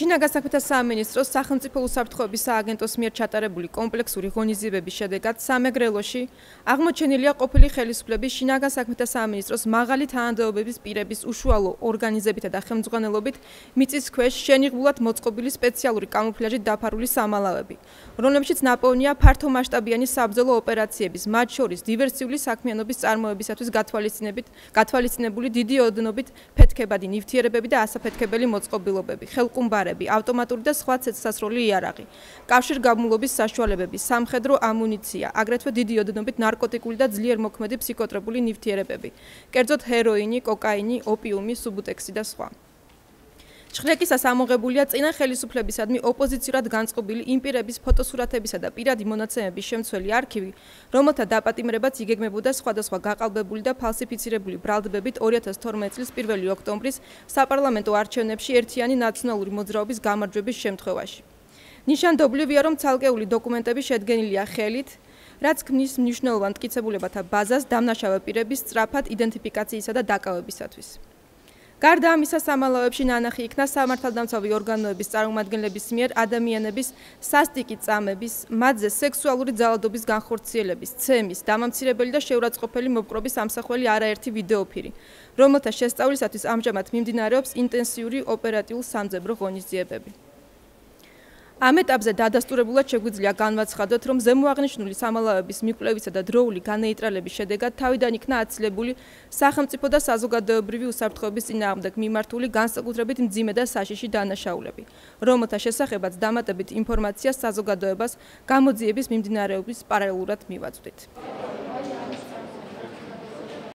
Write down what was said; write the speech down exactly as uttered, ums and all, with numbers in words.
შინაგან საქმეთა სამინისტროს სახელმწიფო უსაფრთხოების სააგენტოს მიერ ჩატარებული კომპლექსური ღონისძიებების შედეგად სამეგრელოში აღმოჩენილია ყოფილი ხელისუფლების შინაგან საქმეთა სამინისტროს მაღალი თანამდებობების პირების უშუალო ორგანიზებითა და ხელმძღვანელობით მიწის ქვეშ შენიღბულად მოწყობილი სპეციალური კამუფლაჟით დაფარული სამალავები, რომლებშიც ნაპოვნია ფართომასშტაბიანი საბრძოლო ოპერაციების, მათ შორის დივერსიული საქმიანობის წარმოებისათვის გათვალისწინებული დიდი ოდენობით ფეთქებადი ნივთიერებები და ასაფეთქებელი მოწყობილობები, ხელყუმბარები, ავტომატური და სხვა ცეცხლსასროლი იარაღი, კავშირგაბმულობის საშუალებები, სამხედრო ამუნიცია, აგრეთვე დიდი ოდენობით ნარკოტიკული და ძლიერ მოქმედი ფსიქოტროპული ნივთიერებები, კერძოდ ჰეროინი, კოკაინი, ოპიუმი, სუბუტექსი და სხვა. ჭხრეკისას ამოღებულია წინა ხელისუფლებისადმი ოპოზიციურად განწყობილი იმ პირების ფოტოსურათებისა და პირადი მონაცემების შემცველი არქივი, რომელთა დაპატიმრებაც იგეგმებოდა სხვადასხვა გაყალბებული და ფალსიფიცირებული ბრალდებებით ორი ათას თორმეტი წლის პირველი ოქტომბრის საპარლამენტო არჩევნებში ერთიანი ნაციონალური მოძრაობის გამარჯვების შემთხვევაში. ნიშანდობლივია, რომ ცალკეული დოკუმენტები შედგენილია ხელით, რაც ქმნის მნიშვნელოვან მტკიცებულებათა ბაზას დამნაშავე პირების სწრაფად იდენტიფიკაციისა და დაკავებისათვის. გარდა ამისა, სამალავებში ნანახი იქნა სამართალდამცავი ორგანოების წარმომადგენლების მიერ ადამიანების სასტიკი წამების, მათზე სექსუალური ძალადობის განხორციელების, ცემის, დამამცირებელი და შეურაცხყოფელი მოპყრობის ამსახველი არაერთი ვიდეოფირი, რომელთა შესწავლისათვის ამჟამად მიმდინარეობს ინტენსიური ოპერატიულ-სამძებრო ღონისძიებები. ამ ეტაპზე დადასტურებულად შეგვიძლია განვაცხადოთ, რომ ზემოაღნიშნული სამალავების მიკვლევისა და დროული განეიტრალების შედეგად თავიდან იქნა აცილებული სახელმწიფო და საზოგადოებრივი უსაფრთხოების წინააღმდეგ მიმართული განსაკუთრებით მძიმე და საშიში დანაშაულები, რომელთა შესახებაც დამატებით ინფორმაციას საზოგადოებას გამოძიების მიმდინარეობის პარალელურად მივაწვდით.